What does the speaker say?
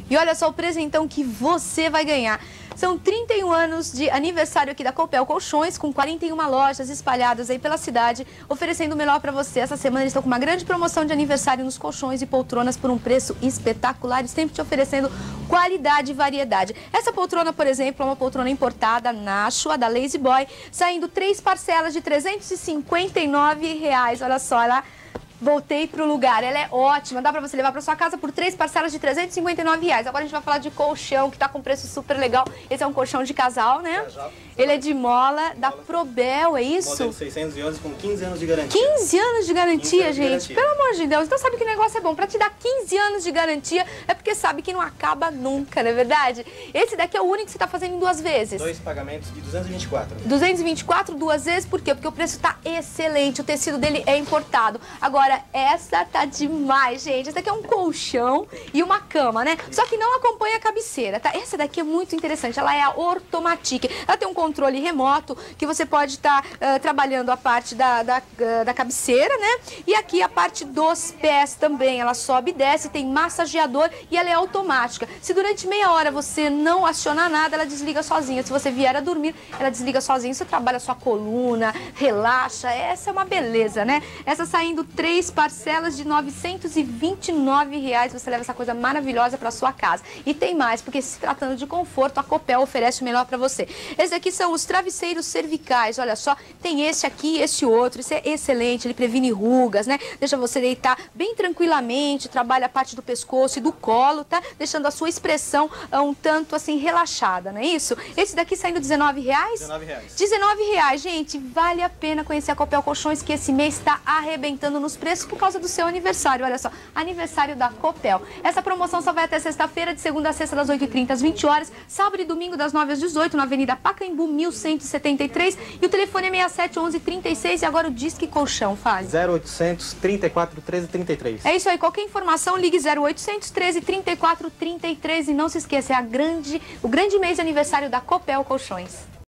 E olha só o presentão que você vai ganhar. São 31 anos de aniversário aqui da Copel Colchões, com 41 lojas espalhadas aí pela cidade, oferecendo o melhor para você. Essa semana eles estão com uma grande promoção de aniversário nos colchões e poltronas por um preço espetacular e sempre te oferecendo qualidade e variedade. Essa poltrona, por exemplo, é uma poltrona importada Nashua, da Lazy Boy, saindo 3 parcelas de R$ 359. Olha só, ela... Voltei pro lugar, ela é ótima, dá pra você levar pra sua casa por 3 parcelas de R$ 359. Agora a gente vai falar de colchão, que tá com preço super legal. Esse é um colchão de casal, né? Casal. Ele é de mola, da Probel, é isso? Modelo 611 com 15 anos de garantia. 15 anos de garantia, gente? Garantia. Pelo amor de Deus, então sabe que o negócio é bom. Pra te dar 15 anos de garantia, é porque sabe que não acaba nunca, não é verdade? Esse daqui é o único que você tá fazendo em 2 vezes. 2 pagamentos de 224. 224, 2 vezes, por quê? Porque o preço tá excelente, o tecido dele é importado. Agora, essa tá demais, gente. Esse daqui é um colchão e uma cama, né? Só que não acompanha a cabeceira, tá? Essa daqui é muito interessante, ela é a Ortomatic. Ela tem um controle remoto que você pode estar trabalhando a parte da cabeceira, né? E aqui a parte dos pés também. Ela sobe e desce, tem massageador e ela é automática. Se durante meia hora você não acionar nada, ela desliga sozinha. Se você vier a dormir, ela desliga sozinha. Você trabalha a sua coluna, relaxa. Essa é uma beleza, né? Essa saindo 3 parcelas de R$ 929. Você leva essa coisa maravilhosa para sua casa. E tem mais, porque se tratando de conforto, a Copel oferece o melhor para você. Esses aqui são os travesseiros cervicais. Olha só, tem esse aqui e esse outro. Esse é excelente, ele previne rugas, né? Deixa você deitar bem tranquilamente, trabalha a parte do pescoço e do colo, tá? Deixando a sua expressão um tanto assim relaxada, não é isso? Esse daqui saindo R$ 19? R$ 19, gente. Vale a pena conhecer a Copel Colchões, que esse mês está arrebentando nos preços por causa do seu aniversário. Olha só, aniversário da Copel. Essa promoção só vai até sexta-feira, de segunda a sexta, das 8h30 às 20 horas, sábado e domingo das 9 às 18, na Avenida Pacaembu, 1173. E o telefone é 67 11 36. E agora o Disque Colchão, fale. 0800 34 13 33. É isso aí, qualquer informação, ligue 0800 13 34 33. E não se esqueça, é o grande mês de aniversário da Copel Colchões.